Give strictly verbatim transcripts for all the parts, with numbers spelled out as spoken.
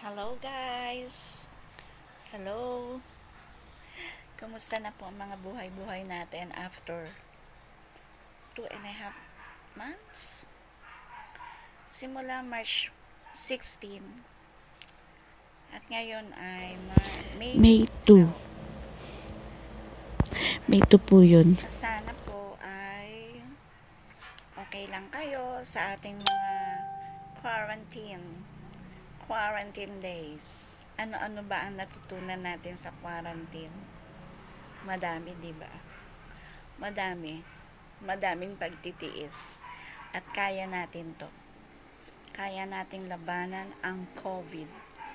Hello guys! Hello! Kamusta na po ang mga buhay-buhay natin after two and a half months? Simula March sixteenth at ngayon ay May, May two. May two po yun. Sana po ay okay lang kayo sa ating mga quarantine quarantine days. Ano-ano ba ang natutunan natin sa quarantine? Madami, di ba? Madami. Madaming pagtitiis. At kaya natin to. Kaya nating labanan ang COVID.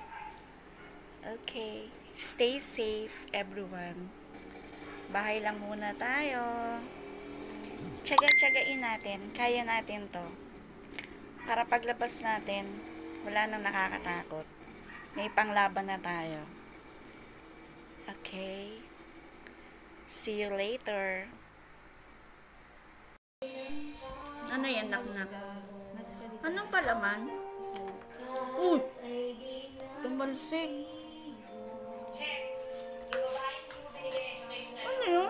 Okay. Stay safe, everyone. Bahay lang muna tayo. Tsaga-tsagain natin. Kaya natin to. Para paglabas natin, wala nang nakakatakot. May panglaban na tayo. Okay. See you later. Ano yan, naknak? Anong palaman? Uy! Tumalsik. Ano yun?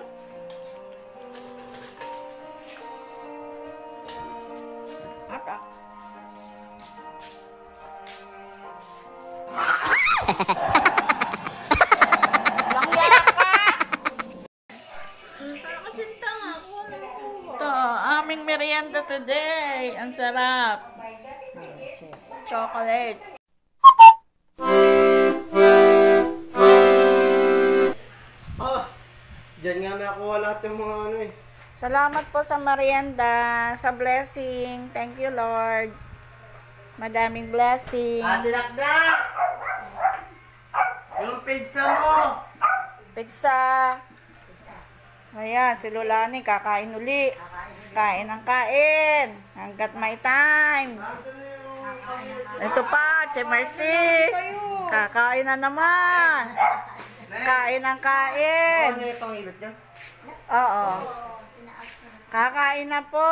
Ata. Langya ka! Ito, aming merienda today. Ang sarap. Chocolate. Ah, dyan nga nakuha lahat yung mga ano eh. Salamat po sa merienda, sa blessing. Thank you, Lord. Madaming blessing. Ate Lakda! Yung pizza mo! Pizza. Ayan, si Lulani kakain uli. Kain ng kain. Hanggat may time. Ito pa, si Mercy. Kakain na naman. Kain ng kain. Ano yung pangilot niya? Oo. Kakain na po.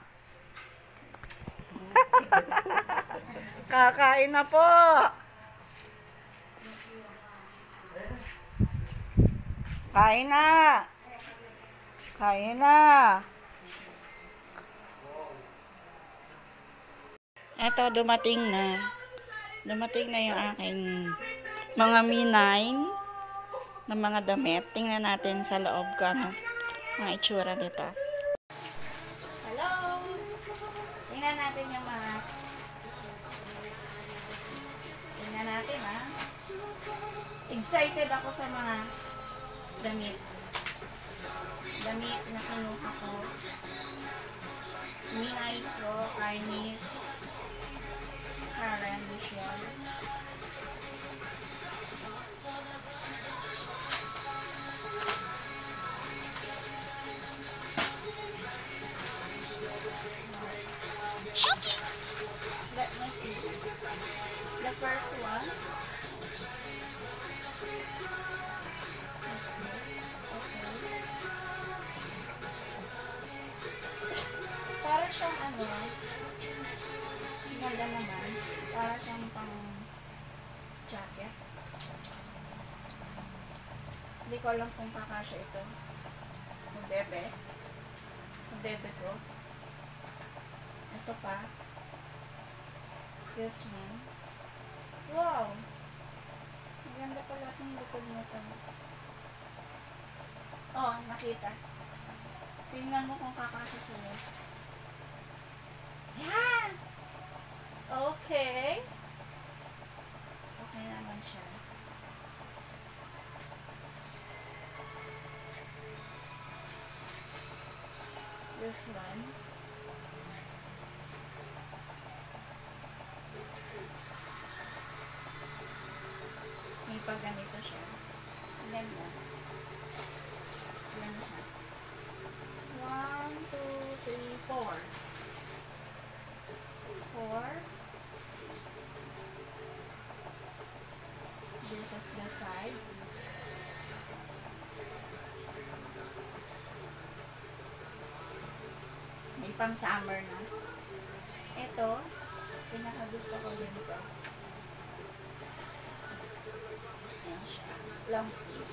Kakain na po. Kain na. Kain na. Eto, dumating na. Dumating na yung aking mga minine na mga damit. Tingnan natin sa loob ko ano mga itsura nito. Hello! Tingnan natin yung mga tingnan natin ha. Excited ako sa mga damit. Damit na kinuha ko. Minay ko, Arnis, Karen, Michelle. Let me see. The first one. Para siyang ano, ganda naman, para siyang pang jacket. Hindi ko alam kung kakasya ito. Kung bebe. Kung bebe ko. Ito pa. This one. Wow! Maganda pala itong likod nito. Oh, nakita. Tingnan mo kung kakasya sila. Yan! Okay. Okay naman siya. This one. May pag ganito siya. Ganda. Yan siya. One, two, three, four. Four. This is the five. May pang summer na. Ito, pinakagusto ko din ito. long sleeve.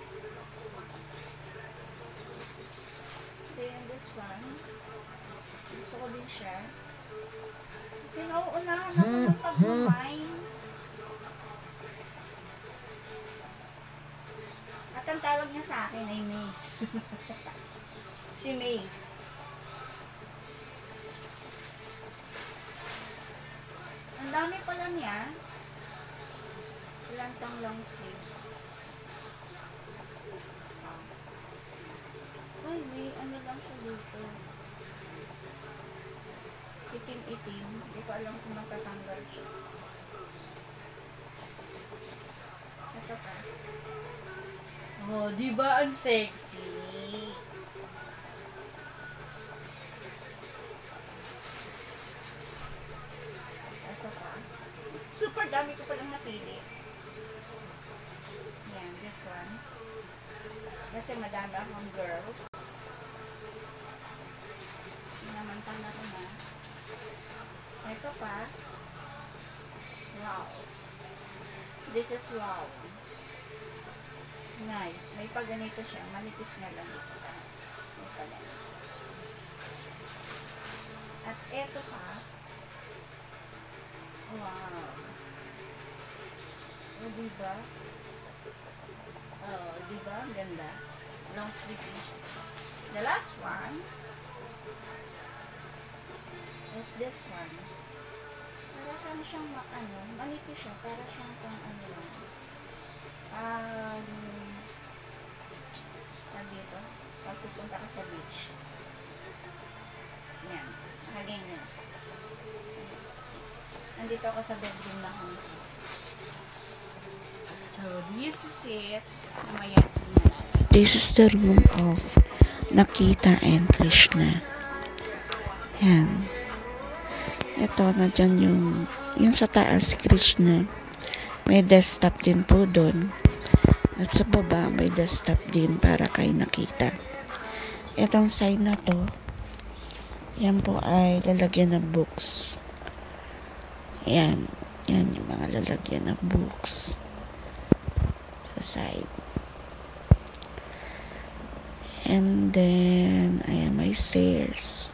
Then this one, gusto ko din siya. Kasi nauunahan ako ng pag-mine. At ang tawag niya sa akin ay Maze. Si Maze. Ang dami pala niya. Ilan tong long sleeve. Ay, may ano lang siya dito. Itim-itim. Hindi ko alam kung matatanggal siya. Ito pa. Oh, di ba ang sexy? Ito pa. Super dami ko palang napili. Yan, this one. Kasi madami akong girls. Namantala ko na. Ito pa. Wow. This is wow. Nice. May pag ganito siya. Manipis na lang dito. May pala. At ito pa. Wow. O, diba? Oh, diba? Ang ganda. Long sleeve siya. The last one is this one. Para siyang siyang ano, manipis siya. Para siyang pang ano lang. Um, dito, pag pupunta ka sa beach. Yan. Nakaganyan na. Nandito ako sa bedroom na kami. So, this is it. Namaya. This is the room of Nakita and Krishna. Yan. Ito, nandyan yung, yung sa taas si Krishna. May desktop din po doon. At sa baba, may desktop din para kay Nakita. Itong side na to, yan po ay lalagyan ng books. Yan. Yan yung mga lalagyan ng books. Sa side. And then, ayan, may stairs.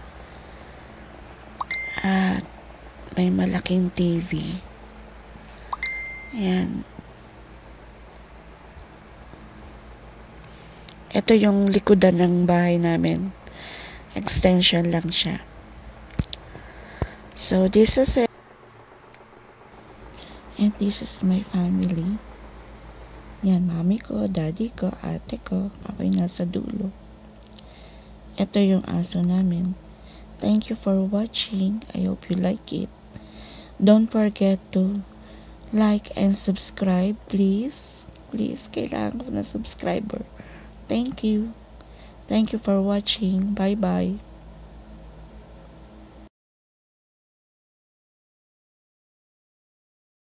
At may malaking T V. Ayan. Ito yung likodan ng bahay namin. Extension lang siya. So, this is it. And this is my family. Yan, mami ko, daddy ko, ate ko. Ako'y nasa dulo. Ito yung aso namin. Thank you for watching. I hope you like it. Don't forget to like and subscribe, please. Please, kailangan ko na subscriber. Thank you. Thank you for watching. Bye-bye.